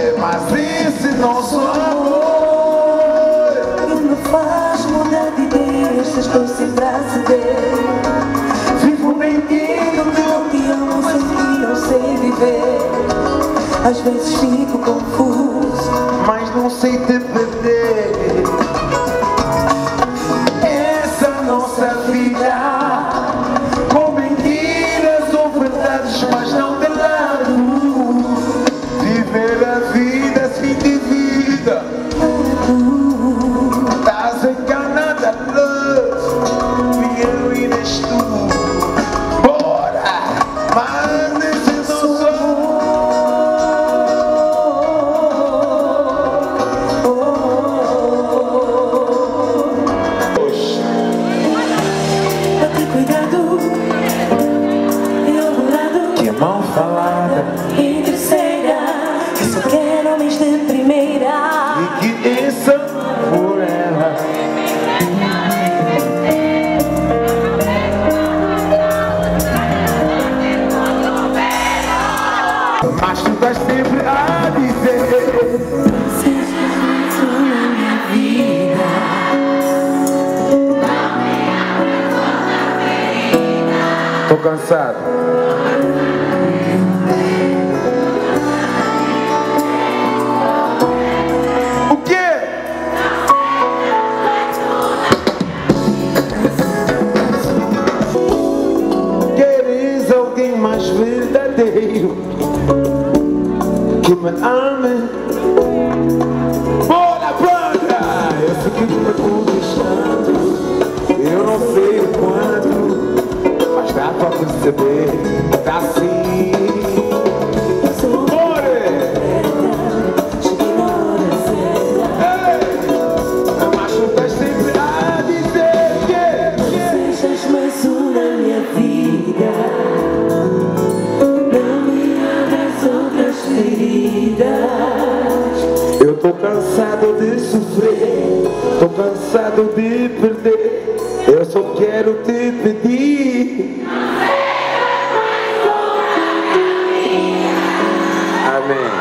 Mas esse nosso amor me faz mudar de ideias. Estou sempre a ceder. Vivo mentindo que eu te amo sem ti não sei viver. Às vezes fico confuso, mas não sei te perder. Essa nossa vida, com mentiras ou verdades, mas não de lado. Viver a vida assim de vida. Estás enganada, love. Minha ruína és tu. Bora, mas esse nosso mão falada e terceira, eu só quero homens de primeira. e que desça por ela. Mas tu estás sempre a dizer: Seja isso na minha vida. tô cansado. Mais verdadeiro que me ame. Bora, banda! Eu sei que tu me conquistando. Eu não sei o quanto, mas dá pra perceber. Tá assim. Bora! Mas tu estás sempre a dizer que Sejas mais um na minha vida. eu tô cansado de sofrer, tô cansado de perder. Eu só quero te pedir. Amém.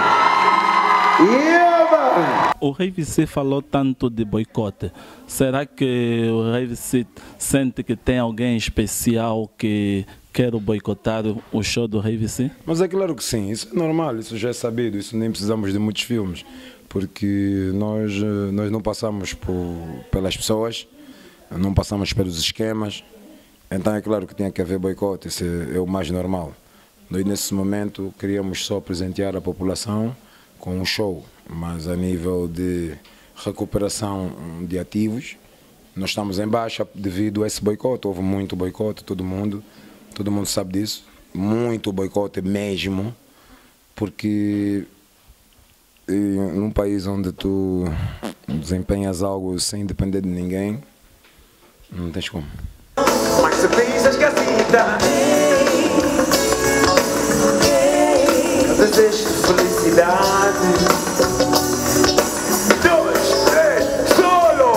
O Rei VC falou tanto de boicote. Será que o Rei VC sente que tem alguém especial que quer boicotar o show do Rei VC? Mas é claro que sim, isso é normal, isso já é sabido, isso nem precisamos de muitos filmes, porque nós não passamos pelas pessoas, não passamos pelos esquemas, então é claro que tinha que haver boicote, isso é o mais normal. Nós nesse momento queríamos só presentear a população com um show, mas a nível de recuperação de ativos, nós estamos em baixa devido a esse boicote. Houve muito boicote, todo mundo sabe disso, muito boicote mesmo, porque num país onde tu desempenhas algo sem depender de ninguém, não tens como. Mas se pensas que assim está, eu desejo felicidade. 2, 3, solo!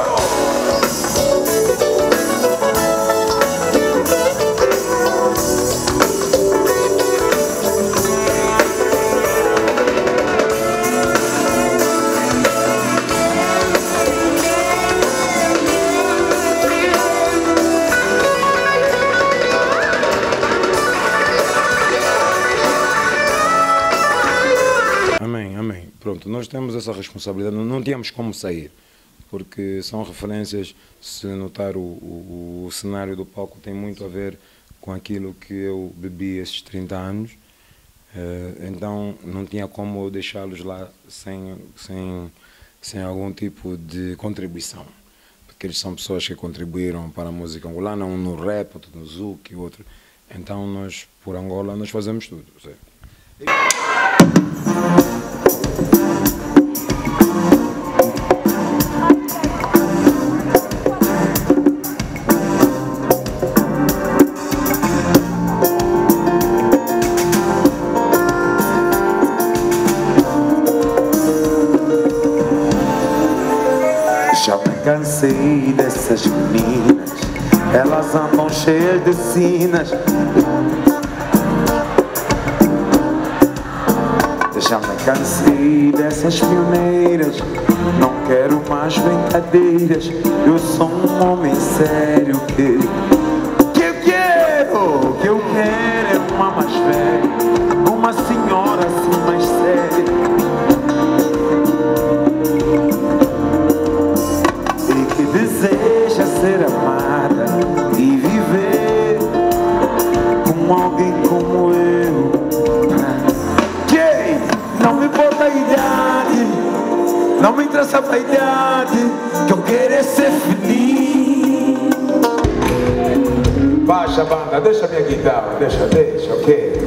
Pronto, nós temos essa responsabilidade, não tínhamos como sair, porque são referências, se notar o cenário do palco tem muito a ver com aquilo que eu bebi esses 30 anos, então não tinha como eu deixá-los lá sem algum tipo de contribuição, porque eles são pessoas que contribuíram para a música angolana, um no rap, outro no zouk e outro, então nós, por Angola, nós fazemos tudo. Certo? Já me cansei dessas meninas, elas andam cheias de sinas. Já me cansei dessas pioneiras, não quero mais brincadeiras. Eu sou um homem sério que eu quero é uma mais velha, uma senhora assim mais séria, e que deseja ser amada e viver com alguém como eu. Não me importa a idade, não me interessa a idade, que eu quero é ser feliz. Baixa, banda, deixa minha guitarra, deixa, ok?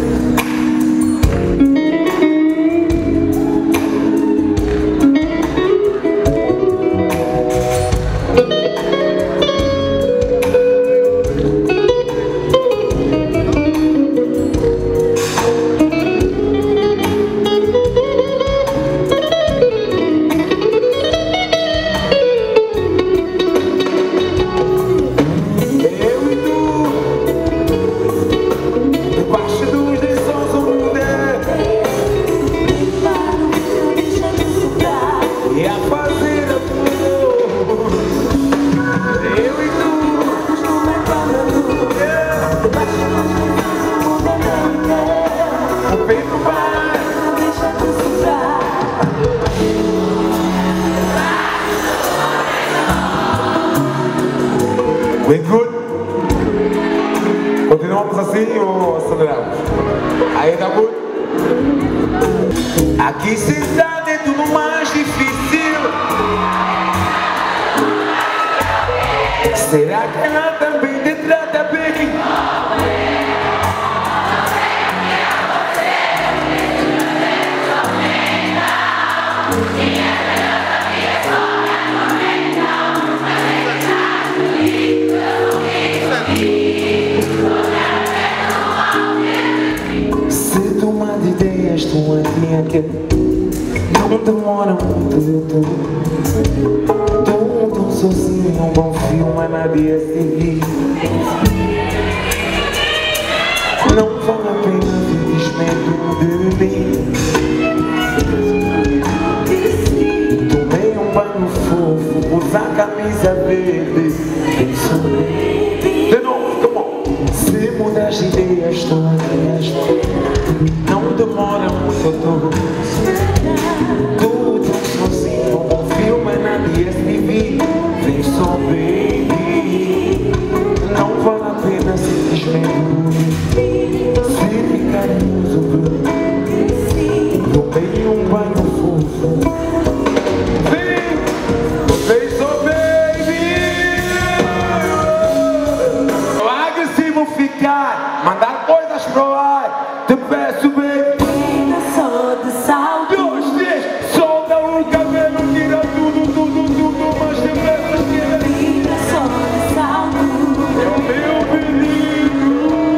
Bem good? Continuamos assim ou aceleramos? Aí tá good? Aqui sentado é tudo mais difícil. Será que ela também te trata bem? Estou aqui, não demora muito, eu tô sozinho, um bom filme, a nadie se rir. Não vale a pena vives medo de mim. Tomei um banho fofo, usa a camisa verde. De novo, come on. Se mudar de ideia, estou aqui. Não demora muito, eu tô sozinho, um bom filme na DSTV. Vem só, baby, não vale a pena simplesmente ser carinhoso. Tomei um banho fofo. Vem só, baby. Eu agressivo ficar, mandar coisas pro ar. Te peço, baby. Fica só de salto. 2, 3, solta o cabelo, tira tudo, mas te peço, tira. Fica só de salto. É o meu perigo.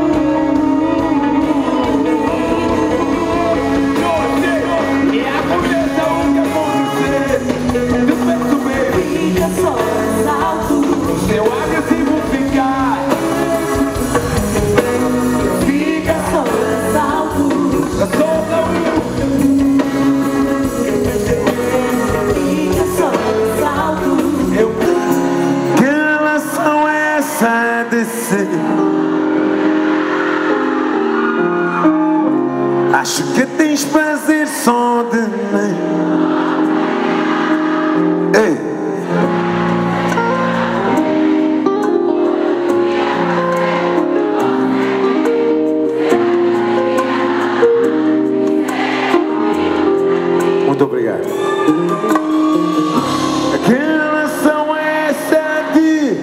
2, 3, e acontece o que acontecer. Te peço, baby. Fica só de salto. Se eu agressivo ficar, Fica só de salto. solta o. Fica só de salto. Que relação é essa de ser? Acho que tens prazer só de mim. Ei. Muito obrigado. Que relação é essa de?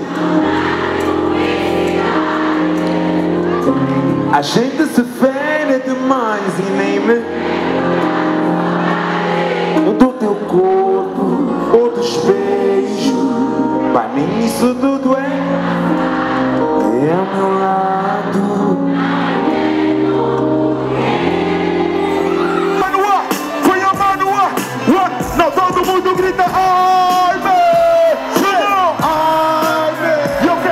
A gente se fere demais e nem me do teu corpo ou dos beijos. Pra mim isso tudo é ao meu lado. Não, todo mundo grita, ai, meu! Eu quero...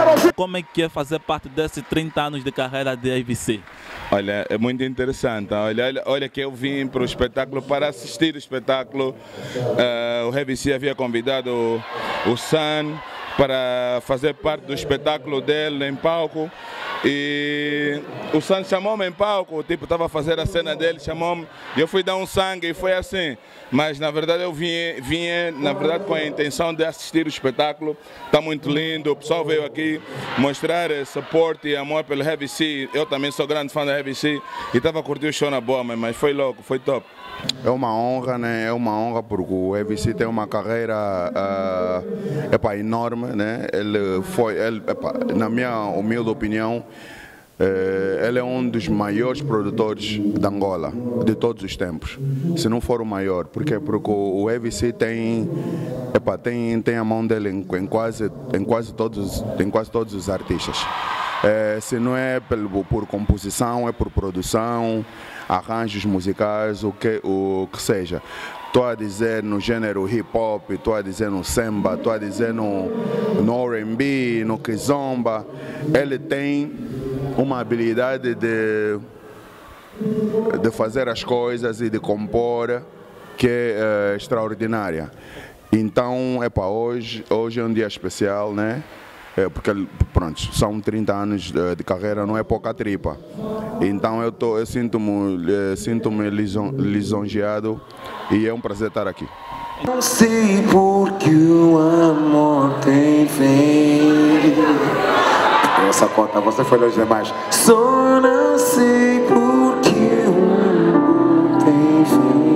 como é que é fazer parte desses 30 anos de carreira de AVC? Olha, é muito interessante. Olha que eu vim para o espetáculo para assistir o espetáculo. O AVC havia convidado o Sun para fazer parte do espetáculo dele em palco. E o Sun chamou-me em palco, tipo, estava a fazer a cena dele, chamou-me, e eu fui dar um sangue e foi assim. Mas na verdade eu vinha na verdade com a intenção de assistir o espetáculo. Está muito lindo, o pessoal veio aqui mostrar suporte e amor pelo Heavy C. Eu também sou grande fã do Heavy C e estava a curtir o show na boa, mas foi louco, foi top. É uma honra, né? É uma honra porque o AVC tem uma carreira enorme, né? Na minha humilde opinião, ele é um dos maiores produtores de Angola de todos os tempos, se não for o maior. Porque o AVC tem a mão dele em quase todos os artistas. Se não é por composição, é por produção, arranjos musicais, o que seja. Estou a dizer no gênero hip hop, estou a dizer no samba, estou a dizer no R&B, no kizomba. Ele tem uma habilidade de fazer as coisas e de compor que é extraordinária. Então, hoje é um dia especial, né? Porque pronto, são 30 anos de carreira, não é pouca tripa. Então eu sinto-me lisonjeado e é um prazer estar aqui. Não sei porque o amor tem fim. Essa conta você foi longe demais. Só não sei porque o amor tem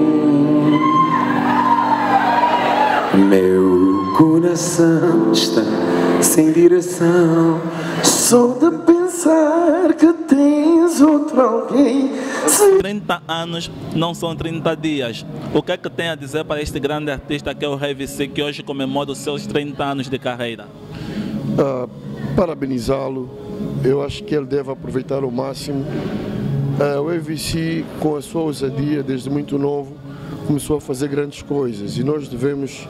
fim. Meu coração está sem direção, só de pensar que tens outro alguém. 30 anos não são 30 dias. O que é que tem a dizer para este grande artista que é o Heavy C, que hoje comemora os seus 30 anos de carreira? Parabenizá-lo. Eu acho que ele deve aproveitar ao máximo. O Heavy C, com a sua ousadia desde muito novo, começou a fazer grandes coisas e nós devemos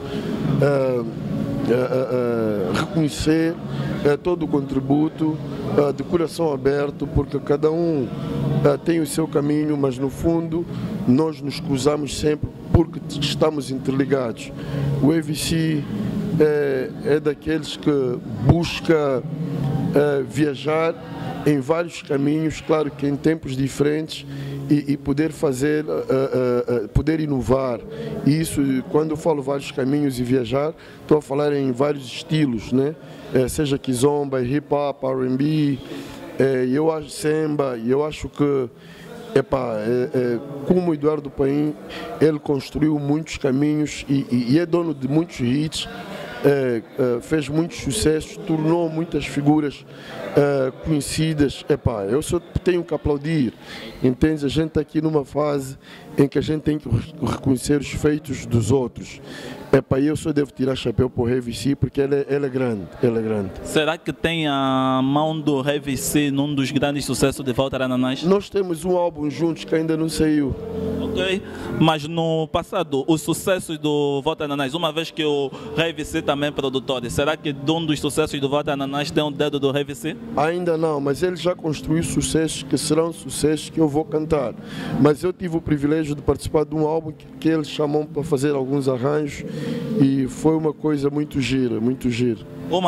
reconhecer todo o contributo de coração aberto, porque cada um tem o seu caminho, mas no fundo nós nos cruzamos sempre porque estamos interligados. O AVC é daqueles que busca viajar em vários caminhos, claro que em tempos diferentes, e poder fazer, poder inovar. E isso, quando eu falo vários caminhos e viajar, estou a falar em vários estilos, né? Seja kizomba, hip hop, R&B, eu acho samba, e eu acho que como o Eduardo Paim, ele construiu muitos caminhos e é dono de muitos hits. Fez muitos sucessos, tornou muitas figuras conhecidas. Eu só tenho que aplaudir, entende? A gente está aqui numa fase em que a gente tem que reconhecer os feitos dos outros. Eu só devo tirar chapéu para o Heavy C porque ele é grande, Será que tem a mão do Heavy C num dos grandes sucessos de Walter Ananás? Nós temos um álbum juntos que ainda não saiu. Ok, mas no passado, os sucessos do Walter Ananás, uma vez que o Heavy C também é produtor, será que um dos sucessos do Walter Ananás tem um dedo do Heavy C? Ainda não, mas ele já construiu sucessos que serão sucessos que eu vou cantar. Mas eu tive o privilégio de participar de um álbum que eles chamam para fazer alguns arranjos e foi uma coisa muito gira, muito gira.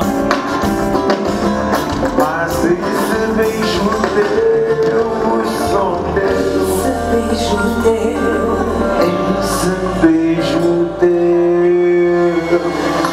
Mas esse beijo teu, o som teu, esse beijo teu.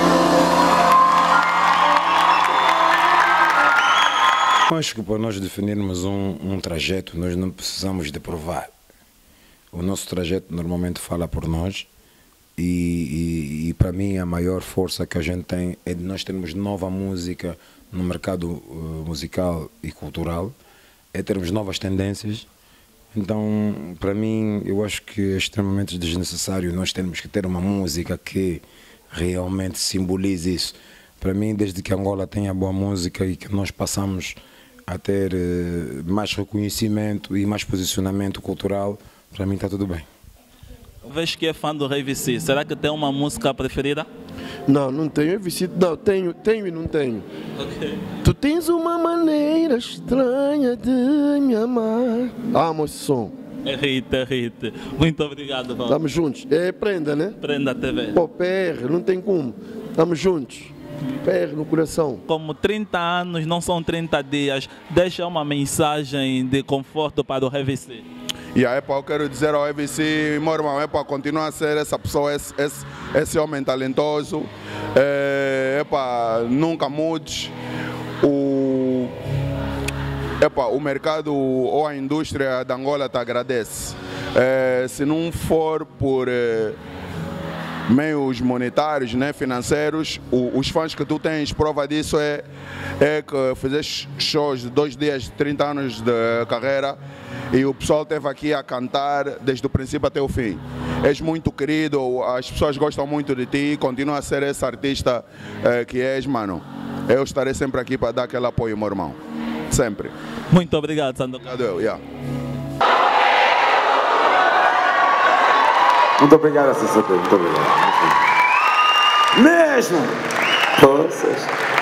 Acho que para nós definirmos um trajeto, nós não precisamos de provar. O nosso trajeto normalmente fala por nós. E para mim a maior força que a gente tem é de nós termos nova música no mercado musical e cultural, é termos novas tendências. Então, para mim, eu acho que é extremamente desnecessário nós termos que ter uma música que realmente simbolize isso. Para mim, desde que Angola tenha boa música e que nós passamos a ter mais reconhecimento e mais posicionamento cultural, para mim está tudo bem. Vês que é fã do Heavy C, será que tem uma música preferida? Não, não tenho. RVC, não, tenho e não tenho. Ok. Tu tens uma maneira estranha de me amar. Amo esse som. É hit. Muito obrigado, Val. Estamos juntos. É prenda, né? Prenda a TV. Pô, PR, não tem como. Estamos juntos. PR no coração. Como 30 anos não são 30 dias, deixa uma mensagem de conforto para o RVC. E aí, eu quero dizer ao RVC, meu irmão, continua a ser essa pessoa, esse homem talentoso. Nunca mude. O mercado ou a indústria da Angola te agradece. Se não for por meios monetários, né, financeiros, os fãs que tu tens, prova disso é que fizeste shows de 2 dias, 30 anos de carreira e o pessoal esteve aqui a cantar desde o princípio até o fim. És muito querido, as pessoas gostam muito de ti, continua a ser esse artista que és, mano. Eu estarei sempre aqui para dar aquele apoio, meu irmão. Sempre. Muito obrigado, Sandokan. Obrigado, yeah. Muito obrigado, assessor. Muito obrigado. Mesmo! Poças.